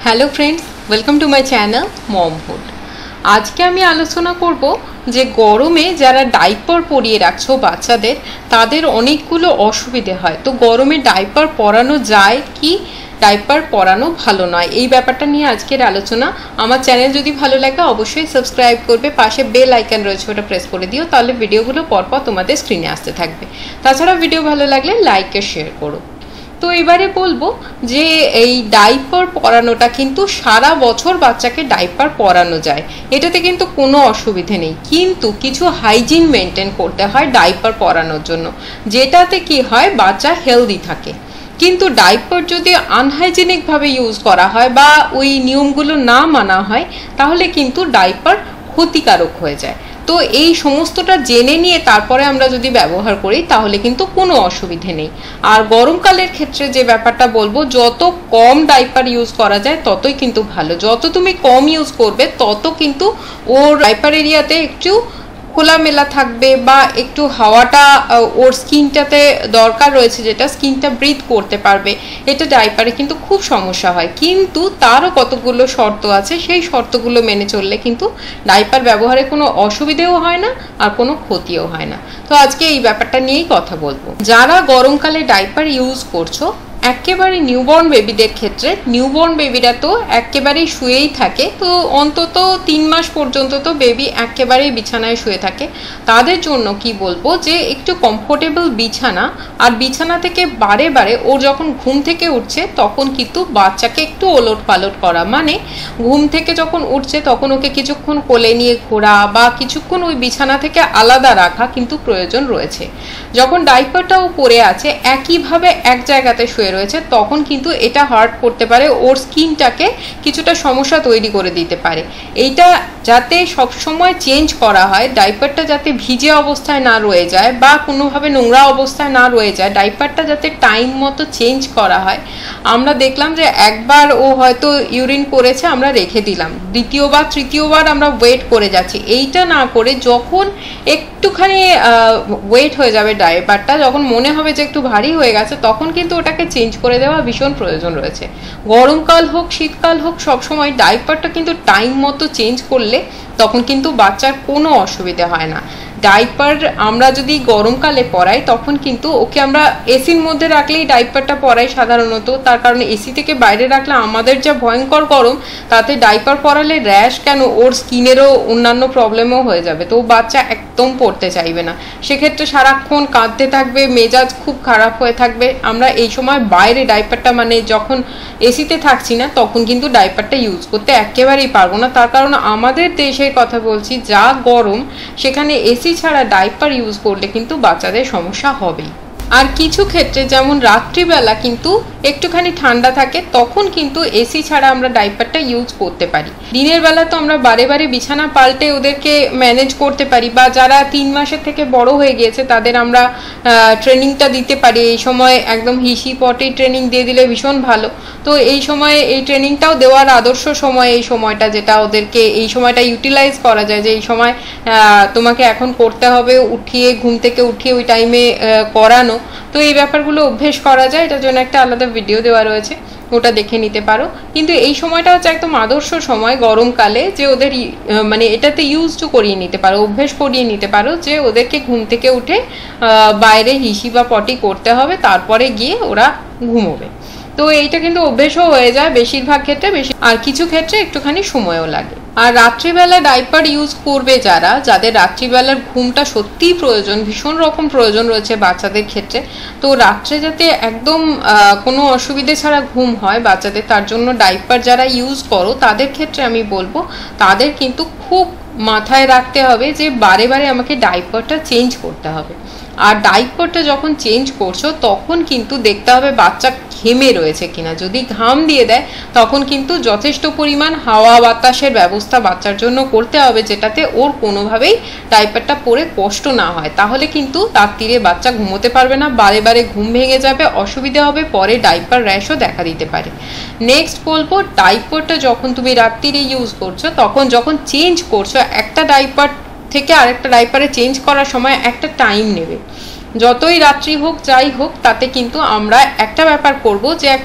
Hello friends, welcome to my channel Momhood. আজকে আমি আলোচনা করব যে গরমে যারা ডাইপার পরিয়ে রাখছো বাচ্চাদের, তাদের অনেকগুলো অসুবিধে হয়। তো গরমে ডাইপার পরানো যায় কি ডাইপার পরানো ভালো নয়, এই ব্যাপারটা নিয়ে আজকের আলোচনা। আমার চ্যানেল যদি ভালো লাগে অবশ্যই সাবস্ক্রাইব করবে, পাশে বেল আইকন রয়েছে ওটা প্রেস করে দিও, তাহলে ভিডিওগুলো পরপর তোমাদের স্ক্রিনে আসতে থাকবে। তাছাড়া ভিডিও ভালো লাগলে লাইক আর শেয়ার করো। তো এবারে বলবো যে এই ডাইপার পরানোটা কিন্তু সারা বছর বাচ্চাকে ডাইপার পরানো যায়, এটাতে কিন্তু কোনো অসুবিধে নেই, কিন্তু কিছু হাইজিন মেনটেন করতে হয় ডাইপার পরানোর জন্য, যেটাতে কি হয় বাচ্চা হেলদি থাকে। কিন্তু ডাইপার যদি আনহাইজেনিকভাবে ইউজ করা হয় বা ওই নিয়মগুলো না মানা হয়, তাহলে কিন্তু ডাইপার ক্ষতিকারক হয়ে যায়। তো এই সমস্তটা জেনে নিয়ে তারপরে আমরা যদি ব্যবহার করি তাহলে কিন্তু কোনো অসুবিধে নেই। আর গরমকালের ক্ষেত্রে যে ব্যাপারটা বলবো, যত কম ডাইপার ইউজ করা যায় ততই কিন্তু ভালো। যত তুমি কম ইউজ করবে তত কিন্তু ওর ডাইপার এরিয়াতে একটু খোলামেলা থাকবে বা একটু হাওয়াটা ওর স্কিনটাতে দরকার রয়েছে, যেটা স্কিনটা ব্রিথ করতে পারবে। এটা ডাইপারে কিন্তু খুব সমস্যা হয়, কিন্তু তারও কতগুলো শর্ত আছে, সেই শর্তগুলো মেনে চললে কিন্তু ডাইপার ব্যবহারে কোনো অসুবিধেও হয় না আর কোনো ক্ষতিও হয় না। তো আজকে এই ব্যাপারটা নিয়েই কথা বলবো। যারা গরমকালে ডাইপার ইউজ করছো, একেবারে নিউবর্ন বেবিদের ক্ষেত্রে, নিউবর্ন বেবিরা তো একেবারেই শুয়েই থাকে, তো অন্তত 3 মাস পর্যন্ত তো বেবি একেবারেই বিছানায় শুয়ে থাকে। তাদের জন্য কি বলবো যে একটু কমফোর্টেবল বিছানা, আর বিছানা থেকে বারে বারে ওর যখন ঘুম থেকে উঠছে তখন কিন্তু বাচ্চাকে একটু ওলট পালট করা, মানে ঘুম থেকে যখন উঠছে তখন ওকে কিছুক্ষণ কোলে নিয়ে ঘোরা বা কিছুক্ষণ ওই বিছানা থেকে আলাদা রাখা কিন্তু প্রয়োজন রয়েছে। যখন ডাইপারটাও পরে আছে একইভাবে এক জায়গাতে শুয়ে রয়েছে, তখন কিন্তু এটা হার্ট করতে পারে, ওর স্কিনটাকে কিছুটা সমস্যা তৈরি করে দিতে পারে। এইটা যাতে সবসময় চেঞ্জ করা হয়, ডাইপারটা যাতে ভিজে অবস্থায় না রয়ে যায় বা কোনোভাবে নোংরা অবস্থায় না রয়ে যায়, ডাইপারটা যাতে টাইম মতো চেঞ্জ করা হয়। আমরা দেখলাম যে একবার ও হয়তো ইউরিন করেছে, আমরা রেখে দিলাম, দ্বিতীয়বার তৃতীয়বার আমরা ওয়েট করে যাচ্ছি। এইটা না করে যখন একটুখানি ওয়েট হয়ে যাবে ডাইপারটা, যখন মনে হবে যে একটু ভারী হয়ে গেছে, তখন কিন্তু ওটাকে চেঞ্জ করে দেওয়া ভীষণ প্রয়োজন রয়েছে। গরমকাল হোক শীতকাল হোক, সবসময় ডাইপারটা কিন্তু টাইম মতো চেঞ্জ করলে তখন কিন্তু বাচ্চার কোনো অসুবিধা হয় না। ডাইপার আমরা যদি গরমকালে পরাই তখন কিন্তু ওকে আমরা এসির মধ্যে রাখলেই ডাইপারটা পরাই সাধারণত, তার কারণে এসি থেকে বাইরে রাখলে আমাদের যা ভয়ঙ্কর গরম, তাতে ডাইপার পরালে র্যাশ কেন ওর স্কিনেরও অন্যান্য প্রবলেমও হয়ে যাবে, তো বাচ্চা একদম পরতে চাইবে না। সেক্ষেত্রে সারাক্ষণ কাঁদতে থাকবে, মেজাজ খুব খারাপ হয়ে থাকবে। আমরা এই সময় বাইরে ডাইপারটা, মানে যখন এসিতে থাকছি না তখন কিন্তু ডাইপারটা ইউজ করতে একেবারেই পারবো না, তার কারণ আমাদের দেশের কথা বলছি, যা গরম, সেখানে এসি ছাড়া ডাইপার ইউজ করলে কিন্তু বাচ্চাদের সমস্যা হবেই। আর কিছু ক্ষেত্রে যেমন রাত্রিবেলা কিন্তু একটুখানি ঠান্ডা থাকে, তখন কিন্তু এসি ছাড়া আমরা ডাইপারটা ইউজ করতে পারি। দিনের বেলা তো আমরা বারে বারে বিছানা পাল্টে ওদেরকে ম্যানেজ করতে পারি, বা যারা 3 মাসের থেকে বড় হয়ে গিয়েছে তাদের আমরা ট্রেনিংটা দিতে পারি। এই সময় একদম হিসি পটি ট্রেনিং দিয়ে দিলে ভীষণ ভালো। তো এই সময়ে এই ট্রেনিংটাও দেওয়ার আদর্শ সময় এই সময়টা, যেটা ওদেরকে এই সময়টা ইউটিলাইজ করা যায়, যে এই সময় তোমাকে এখন করতে হবে, উঠিয়ে ঘুম থেকে উঠিয়ে ওই টাইমে করানো। তো এই ব্যাপারগুলো অভ্যেস করা যায়, এটার জন্য একটা আলাদা ভিডিও দেওয়া রয়েছে, ওটা দেখে নিতে পারো। কিন্তু এই সময়টা হচ্ছে একদম আদর্শ সময় গরমকালে, যে ওদের মানে এটাতে ইউজ টু করিয়ে নিতে পারো, অভ্যেস করিয়ে নিতে পারো, যে ওদেরকে ঘুম থেকে উঠে বাইরে হিসি বা পটি করতে হবে, তারপরে গিয়ে ওরা ঘুমোবে। তো এইটা কিন্তু অভ্যেসও হয়ে যায় বেশিরভাগ ক্ষেত্রে, আর কিছু ক্ষেত্রে একটুখানি সময়ও লাগে। আর রাত্রিবেলা ডাইপার ইউজ করবে যারা, যাদের রাত্রিবেলার ঘুমটা সত্যিই প্রয়োজন, ভীষণ রকম প্রয়োজন রয়েছে বাচ্চাদের ক্ষেত্রে, তো রাত্রে যাতে একদম কোনো অসুবিধে ছাড়া ঘুম হয় বাচ্চাদের, তার জন্য ডাইপার যারা ইউজ করো তাদের ক্ষেত্রে আমি বলবো, তাদের কিন্তু খুব মাথায় রাখতে হবে যে বারে বারে আমাকে ডাইপারটা চেঞ্জ করতে হবে। আর ডাইপারটা যখন চেঞ্জ করছো তখন কিন্তু দেখতে হবে বাচ্চা ঘেমে রয়েছে কিনা। যদি ঘাম দিয়ে দেয় তখন কিন্তু যথেষ্ট পরিমাণ হাওয়া বাতাসের ব্যবস্থা বাচ্চার জন্য করতে হবে, যেটাতে ওর কোনোভাবেই ডাইপারটা পরে কষ্ট না হয়। তাহলে কিন্তু রাত্রিরে বাচ্চা ঘুমোতে পারবে না, বারে বারে ঘুম ভেঙে যাবে, অসুবিধা হবে, পরে ডাইপার র্যাশও দেখা দিতে পারে। নেক্সট বলবো, ডাইপারটা যখন তুমি রাত্রিরে ইউজ করছো, তখন যখন চেঞ্জ করছো, একটা ডাইপার থেকে আরেকটা ডাইপারে চেঞ্জ করার সময় একটা টাইম নেবে। যতই রাত্রি হোক যাই হোক, তাতে কিন্তু আমরা একটা ব্যাপার করব যে একটা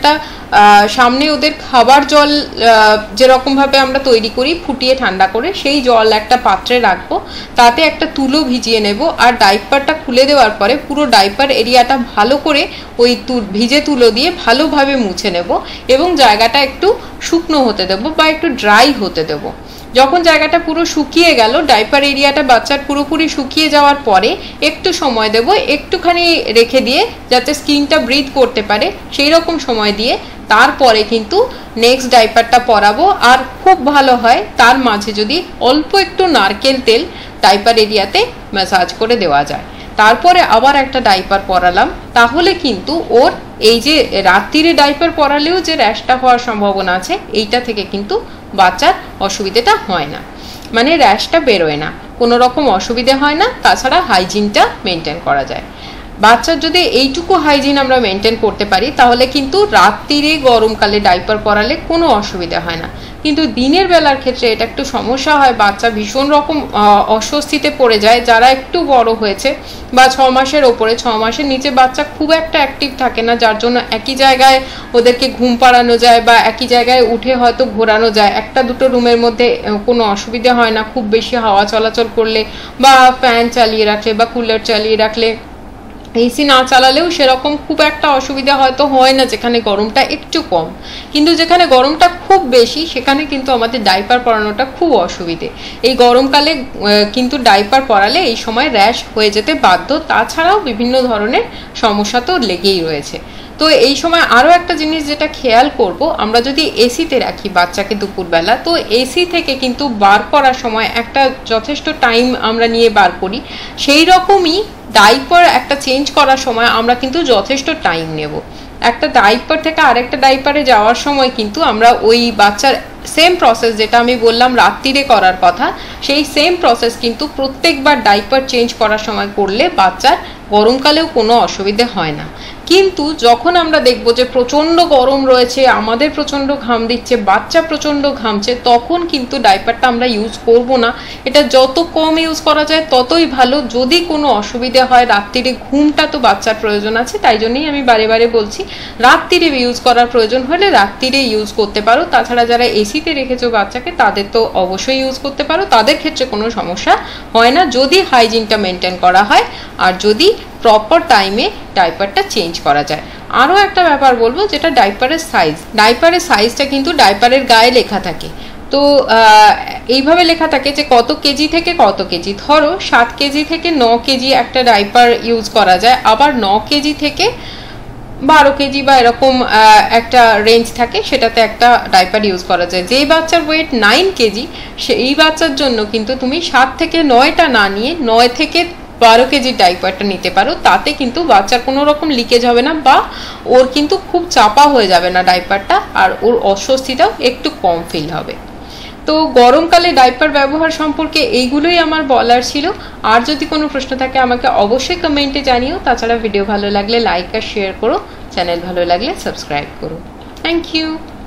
সামনে ওদের খাবার জল যেরকমভাবে আমরা তৈরি করি ফুটিয়ে ঠান্ডা করে, সেই জল একটা পাত্রে রাখবো, তাতে একটা তুলো ভিজিয়ে নেব, আর ডাইপারটা খুলে দেওয়ার পরে পুরো ডাইপার এরিয়াটা ভালো করে ওই ভিজে তুলো দিয়ে ভালোভাবে মুছে নেব এবং জায়গাটা একটু শুকনো হতে দেবো বা একটু ড্রাই হতে দেবো। যখন জায়গাটা পুরো শুকিয়ে গেল, ডাইপার এরিয়াটা বাচ্চার পুরোপুরি শুকিয়ে যাওয়ার পরে একটু সময় দেব, একটুখানি রেখে দিয়ে যাতে স্কিনটা ব্রিথ করতে পারে সেই রকম সময় দিয়ে তারপরে কিন্তু নেক্সট ডাইপারটা পরাবো। আর খুব ভালো হয় তার মাঝে যদি অল্প একটু নারকেল তেল ডাইপার এরিয়াতে ম্যাসাজ করে দেওয়া যায়। তারপরে আবার একটা ডাইপার পরালাম, তাহলে কিন্তু ওর এই যে রাত্রিরে ডাইপার পরালেও যে র্যাশটা হওয়ার সম্ভাবনা আছে এইটা থেকে কিন্তু বাচ্চার অসুবিধাটা হয় না, মানে র্যাশটা বেরোয় না, কোনো রকম অসুবিধে হয় না। তাছাড়া হাইজিনটা মেনটেন করা যায়। বাচ্চার যদি এইটুকু হাইজিন আমরা মেনটেন করতে পারি তাহলে কিন্তু রাত্রিরে গরমকালে ডাইপার পরালে কোনো অসুবিধা হয় না। কিন্তু দিনের বেলার ক্ষেত্রে এটা একটু সমস্যা হয়, বাচ্চা ভীষণ রকম অস্বস্তিতে পড়ে যায়। যারা একটু বড় হয়েছে বা 6 মাসের ওপরে, 6 মাসের নিচে বাচ্চা খুব একটা অ্যাক্টিভ থাকে না, যার জন্য একই জায়গায় ওদেরকে ঘুম পাড়ানো যায় বা একই জায়গায় উঠে হয়তো ঘোরানো যায়, একটা দুটো রুমের মধ্যে কোনো অসুবিধা হয় না খুব বেশি হাওয়া চলাচল করলে বা ফ্যান চালিয়ে রাখলে বা কুলার চালিয়ে রাখলে। এসি না চালালেও সেরকম খুব একটা অসুবিধা হয়তো হয় না যেখানে গরমটা একটু কম, কিন্তু যেখানে গরমটা খুব বেশি সেখানে কিন্তু আমাদের ডাইপার পরানোটা খুব অসুবিধে। এই গরমকালে কিন্তু ডাইপার পরালে এই সময় র্যাশ হয়ে যেতে বাধ্য, তাছাড়াও বিভিন্ন ধরনের সমস্যা তো লেগেই রয়েছে। তো এই সময় আরও একটা জিনিস যেটা খেয়াল করব, আমরা যদি এসিতে রাখি বাচ্চাকে দুপুরবেলা, তো এসি থেকে কিন্তু বার করার সময় একটা যথেষ্ট টাইম আমরা নিয়ে বার করি, সেই রকমই ডাইপার একটা চেঞ্জ করার সময় আমরা কিন্তু যথেষ্ট টাইম নেব। একটা ডাইপার থেকে আরেকটা ডাইপারে যাওয়ার সময় কিন্তু আমরা ওই বাচ্চার সেম প্রসেস যেটা আমি বললাম রাত্রিরে করার কথা, সেই সেম প্রসেস কিন্তু প্রত্যেকবার ডাইপার চেঞ্জ করার সময় করলে বাচ্চার গরমকালেও কোনো অসুবিধে হয় না। কিন্তু যখন আমরা দেখব যে প্রচণ্ড গরম রয়েছে, আমাদের প্রচণ্ড ঘাম দিচ্ছে, বাচ্চা প্রচণ্ড ঘামছে, তখন কিন্তু ডাইপারটা আমরা ইউজ করব না। এটা যত কম ইউজ করা যায় ততই ভালো। যদি কোনো অসুবিধা হয়, রাত্রিরে ঘুমটা তো বাচ্চার প্রয়োজন আছে, তাই জন্যই আমি বারে বারে বলছি রাত্রিরে ইউজ করার প্রয়োজন হলে রাত্রিরে ইউজ করতে পারো। তাছাড়া যারা এসিতে রেখেছো বাচ্চাকে তাদের তো অবশ্যই ইউজ করতে পারো, তাদের ক্ষেত্রে কোনো সমস্যা হয় না যদি হাইজিনটা মেনটেন করা হয় আর যদি প্রপার টাইমে ডাইপারটা চেঞ্জ করা যায়। আরও একটা ব্যাপার বলবো, যেটা ডাইপারের সাইজ। ডাইপারের সাইজটা কিন্তু ডাইপারের গায়ে লেখা থাকে। তো এইভাবে লেখা থাকে যে কত কেজি থেকে কত কেজি। ধরো 7 কেজি থেকে 9 কেজি একটা ডাইপার ইউজ করা যায়, আবার 9 কেজি থেকে 12 কেজি বা এরকম একটা রেঞ্জ থাকে, সেটাতে একটা ডাইপার ইউজ করা যায়। যেই বাচ্চার ওয়েট 9 কেজি সেই বাচ্চার জন্য কিন্তু তুমি 7 থেকে 9টা না নিয়ে 9 থেকে 12 কেজির ডাইপারটা নিতে পারো। তাতে কিন্তু বাচ্চার কোনো রকম লিকেজ হবে না বা ওর কিন্তু খুব চাপা হয়ে যাবে না ডাইপারটা, আর ওর অস্বস্তিটাও একটু কম ফিল হবে। তো গরমকালে ডাইপার ব্যবহার সম্পর্কে এইগুলোই আমার বলার ছিল। আর যদি কোনো প্রশ্ন থাকে আমাকে অবশ্যই কমেন্টে জানিও। তাছাড়া ভিডিও ভালো লাগলে লাইক আর শেয়ার করো, চ্যানেল ভালো লাগলে সাবস্ক্রাইব করো। Thank you.